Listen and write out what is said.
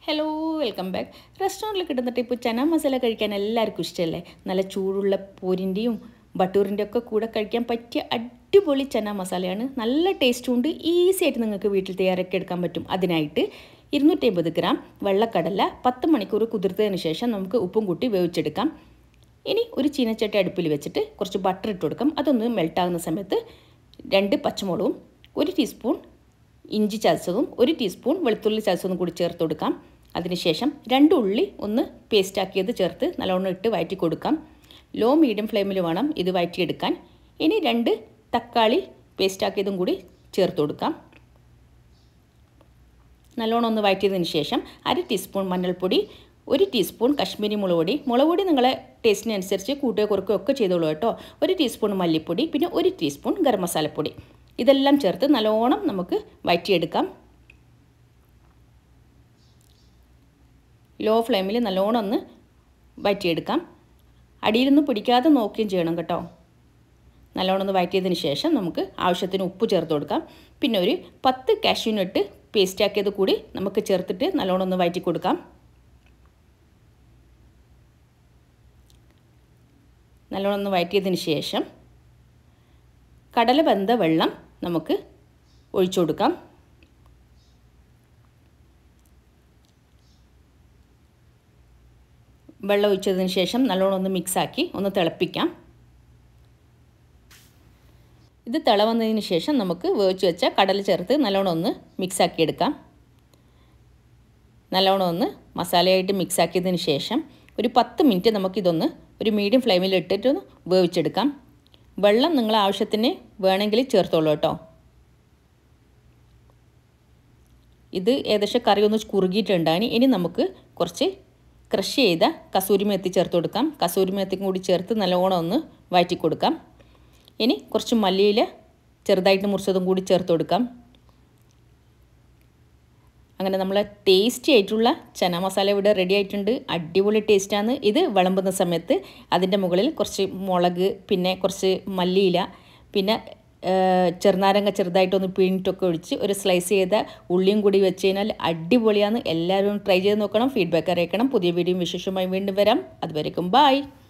Hello welcome back. റെസ്റ്റോറൻറ്റിൽ കിട്ടുന്ന type ചന മസാല കഴിക്കാൻ എല്ലാവർക്കും ഇഷ്ടമല്ലേ? നല്ല ചൂടുള്ള പൂരിൻ്റെയും ബട്ടൂറിൻ്റെ ഒക്കെ കൂടെ കഴിക്കാൻ പറ്റിയ അടിപൊളി ചന മസാലയാണ്. നല്ല ടേസ്റ്റും ഉണ്ട്. ഈസി ആയിട്ട് നിങ്ങൾക്ക് വീട്ടിൽ തയ്യാറാക്കി എടുക്കാൻ പറ്റും. അതിനായിട്ട് 250 ഗ്രാം വെള്ളക്കടല 10 മണിക്കൂർ കുതിർത്തതിന് ശേഷം നമുക്ക് ഉപ്പും കൂട്ടി വേവിച്ചെടുക്കാം. ഇനി ഒരു ചീനച്ചട്ടി അടുപ്പിൽ വെച്ചിട്ട് കുറച്ച് ബട്ടർ ഇട്ട് കൊടുക്കാം. അതൊന്ന് മെൽട്ടാകുന്ന സമയത്ത് 2 പച്ചമുളകും 1 ടീസ്പൂൺ ഇഞ്ചി ചതച്ചതും 1 ടീസ്പൂൺ വെളുത്തുള്ളി ചതച്ചതും കൂടി ചേർത്ത് കൊടുക്കാം. അതിനുശേഷം 2 ഉള്ളി ഒന്ന് പേസ്റ്റാക്കിയത് ചേർത്ത് നല്ലോണം ഇട്ട് വഴറ്റി കൊടുക്കാം. ലോ മീഡിയം ഫ്ലെയിമിൽ വേണം ഇത് വഴറ്റിയെടുക്കാൻ. ഇനി 2 തക്കാളി പേസ്റ്റാക്കിയതും കൂടി ചേർത്ത് കൊടുക്കാം. നല്ലോണം ഒന്ന് വഴറ്റിയതിന് ശേഷം 1/2 ടീസ്പൂൺ മഞ്ഞൾപ്പൊടി, 1 ടീസ്പൂൺ കശ്മീരി മുളക് പൊടി നിങ്ങളെ ടേസ്റ്റിനനുസരിച്ച് കൂട്ടുകയോ കുറയ്ക്കുകയോ ഒക്കെ ചെയ്തോളൂ കേട്ടോ. 1 ടീസ്പൂൺ മല്ലിപ്പൊടി, പിന്നെ 1 ടീസ്പൂൺ ഗരം മസാലപ്പൊടി. ഇതെല്ലാം ചേർത്ത് നല്ലോണം നമുക്ക് വഴറ്റിയെടുക്കാം. ലോ ഫ്ലെയിമിൽ നല്ലോണം ഒന്ന് വഴറ്റിയെടുക്കാം. അടിയിൽ നിന്ന് പിടിക്കാതെ നോക്കുകയും ചെയ്യണം കേട്ടോ. നല്ലോണം ഒന്ന് വഴറ്റിയതിന് ശേഷം നമുക്ക് ആവശ്യത്തിന് ഉപ്പ് ചേർത്ത് കൊടുക്കാം. പിന്നെ ഒരു 10 കാഷ്യൂനട്ട് പേസ്റ്റാക്കിയത് കൂടി നമുക്ക് ചേർത്തിട്ട് നല്ലോണം ഒന്ന് വഴറ്റി കൊടുക്കാം. നല്ലോണം ഒന്ന് വഴറ്റിയതിന് ശേഷം കടല വെന്ത വെള്ളം നമുക്ക് ഒഴിച്ചു കൊടുക്കാം. വെള്ളം ഒഴിച്ചതിന് ശേഷം നല്ലോണം ഒന്ന് മിക്സാക്കി ഒന്ന് തിളപ്പിക്കാം. ഇത് തിളവന്നതിന് ശേഷം നമുക്ക് വേവിച്ച് വെച്ച കടല ചേർത്ത് നല്ലോണം ഒന്ന് മിക്സാക്കി എടുക്കാം. നല്ലോണം ഒന്ന് മസാലയായിട്ട് മിക്സാക്കിയതിന് ശേഷം ഒരു 10 മിനിറ്റ് നമുക്കിതൊന്ന് ഒരു മീഡിയം ഫ്ലെയിമിൽ ഇട്ടിട്ടൊന്ന് വേവിച്ചെടുക്കാം. വെള്ളം നിങ്ങളെ ആവശ്യത്തിന് വേണമെങ്കിൽ ചേർത്തോളൂ കേട്ടോ. ഇത് ഏകദേശം കറി ഒന്ന് കുറുകിയിട്ടുണ്ടാകും. ഇനി നമുക്ക് കുറച്ച് ക്രഷ് ചെയ്ത കസൂരി മേത്തി ചേർത്ത് കൊടുക്കാം. കസൂരി മേത്തിയും കൂടി ചേർത്ത് നല്ലോണം ഒന്ന് വഴറ്റി കൊടുക്കാം. ഇനി കുറച്ച് മല്ലിയില ചെറുതായിട്ട് മുറിച്ചതും കൂടി ചേർത്ത് കൊടുക്കാം. അങ്ങനെ നമ്മളെ ടേസ്റ്റി ആയിട്ടുള്ള ചന മസാല ഇവിടെ റെഡി ആയിട്ടുണ്ട്. അടിപൊളി ടേസ്റ്റാണ്. ഇത് വിളമ്പുന്ന സമയത്ത് അതിൻ്റെ മുകളിൽ കുറച്ച് മുളക്, പിന്നെ കുറച്ച് മല്ലിയില, പിന്നെ ചെറുനാരങ്ങ ചെറുതായിട്ടൊന്ന് പിഴിഞ്ഞിട്ടൊക്കെ ഒഴിച്ച് ഒരു സ്ലൈസ് ചെയ്ത ഉള്ളിയും കൂടി വെച്ച് കഴിഞ്ഞാൽ അടിപൊളിയാണ്. എല്ലാവരും ട്രൈ ചെയ്ത് നോക്കണം. ഫീഡ്ബാക്ക് അറിയിക്കണം. പുതിയ വീഡിയോയും വിശേഷമായി വീണ്ടും വരാം. അതുവരേക്കും ബൈ.